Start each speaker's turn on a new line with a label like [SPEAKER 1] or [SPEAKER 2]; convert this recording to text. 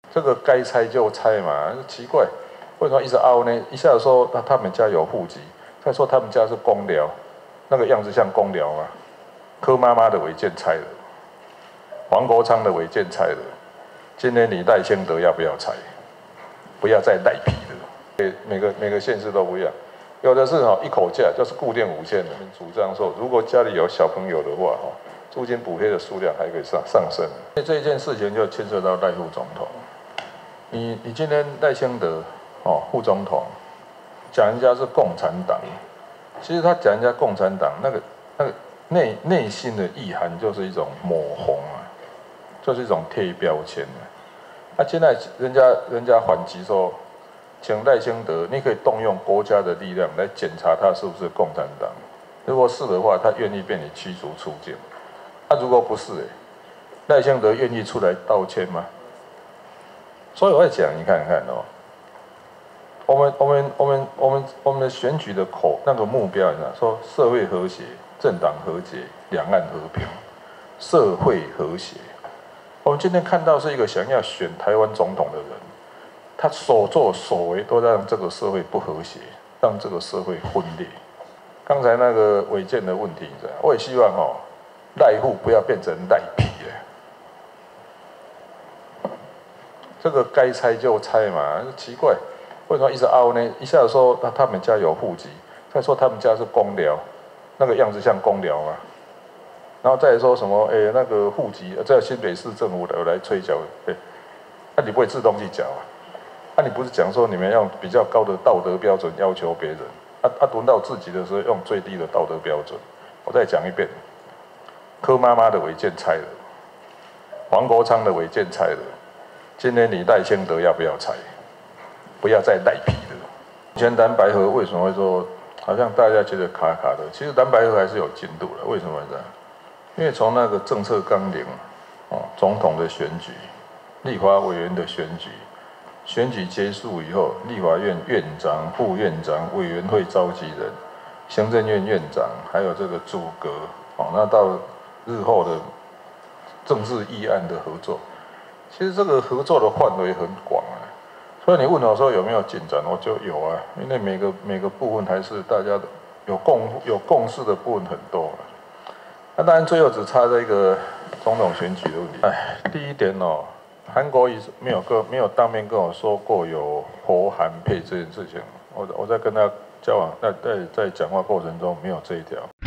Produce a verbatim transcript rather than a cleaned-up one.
[SPEAKER 1] 这个该拆就拆嘛，奇怪，为什么一直凹呢？一下子说他他们家有户籍，再说他们家是公寮，那个样子像公寮吗？柯妈妈的违建拆了，黄国昌的违建拆了，今天你赖清德要不要拆？不要再赖皮了。每个每个县市都不一样，有的是哈一口价就是固定五千，主张说如果家里有小朋友的话哈，租金补贴的数量还可以上上升。这一件事情就牵涉到赖副总统。你你今天赖清德哦，副总统讲人家是共产党，其实他讲人家共产党那个那个内内心的意涵就是一种抹红啊，就是一种贴标签啊。那、啊、现在人家人家反击说，请赖清德，你可以动用国家的力量来检查他是不是共产党，如果是的话，他愿意被你驱逐出境。那、啊、如果不是、欸，赖清德愿意出来道歉吗？所以我在讲，你看看哦，我们我们我们我们我们的选举的口那个目标，你知道，说社会和谐、政党和解、两岸和平、社会和谐。我们今天看到是一个想要选台湾总统的人，他所作所为都让这个社会不和谐，让这个社会分裂。刚才那个违建的问题，你知道，我也希望哦，赖户不要变成赖皮了。这个该拆就拆嘛，奇怪，为什么一直凹呢？一下子说他他们家有户籍，再说他们家是公寮，那个样子像公寮嘛，然后再说什么，哎、欸，那个户籍在新北市政府来来催缴，哎、欸，那、啊、你不会自动去缴啊？那、啊、你不是讲说你们用比较高的道德标准要求别人，啊啊，轮到自己的时候用最低的道德标准。我再讲一遍，柯妈妈的违建拆了，黄国昌的违建拆了。今天你赖清德要不要拆？不要再赖皮了。以前蓝白合为什么会说好像大家觉得卡卡的？其实蓝白合还是有进度的。为什么呢？因为从那个政策纲领、哦，总统的选举、立法委员的选举，选举结束以后，立法院院长、副院长、委员会召集人、行政院院长，还有这个组阁，哦，那到日后的政治议案的合作。其实这个合作的范围很广啊，所以你问我说有没有进展，我就有啊，因为每个每个部分还是大家的有共有共识的部分很多啊。那当然最后只差这个总统选举的问题。哎，第一点哦，韩国瑜没有跟没有当面跟我说过有侯韩配这件事情，我我在跟他交往在在在讲话过程中没有这一条。